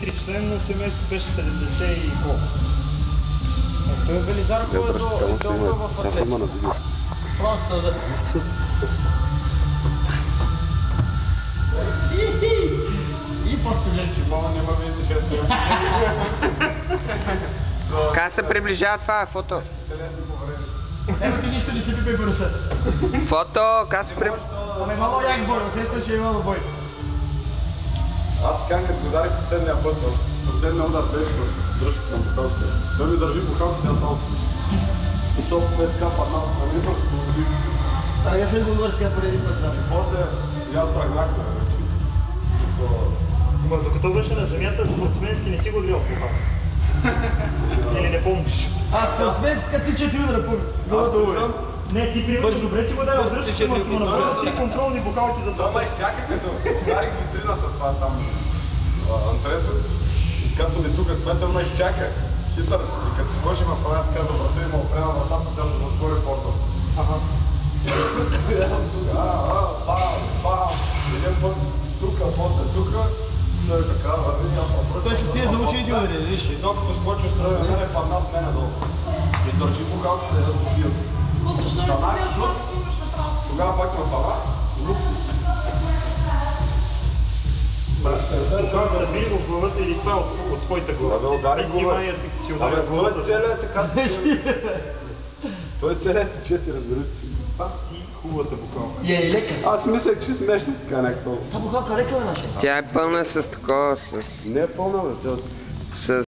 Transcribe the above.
4-членно семейство беше 70 и колко. Той е Велизар, който е толкова в атлет. Просто да... И просто ленче, мама няма видите шест. Как се приближава това фото? Ема ти нищо не си пипай бърса. Фото, как се приближава? Ама мало як бой, усеща, че е имало бой. Аз така като ударих последния път, последния удар беше с дръжката на бухалките. Той ми държи бухалките на салото. И толкова е така паднал, а не просто го удари. А я се го ударих така преди път. И после и аз тръгнахме вече. Ама докато беше на земята, спортсменски не си го дрил в бухалка. Или не помниш? Аз спортсменски като ти 4 удара помня. Не, ти примерно добре си го дай отдръжката, но си му направил ти контролни бухалки за това. Ама изчакай като ударих витрината това там антрето. И като ми тук сметъл ме изчака. Хитър. И като си коши ме правя така за врата и ме опрема вратата, тя да затвори порта. Аха. Един път тука, после тука. Той е така, върви аз Той с тия заучените удари, виж. И докато скочи страна на мене, падна с мене долу. И държи бухалката да го бият. Тогава пак ме пара, Когато да били в главата или това от твоята глава? Да удари глава. Абе, глава е целият така. Той целият 4, разбира се. И хубавата бухалка. И е лека. Аз мислех, че смешно така някакво. Та бухалка лека е наша. Тя е пълна с такова, Не е пълна, бе, с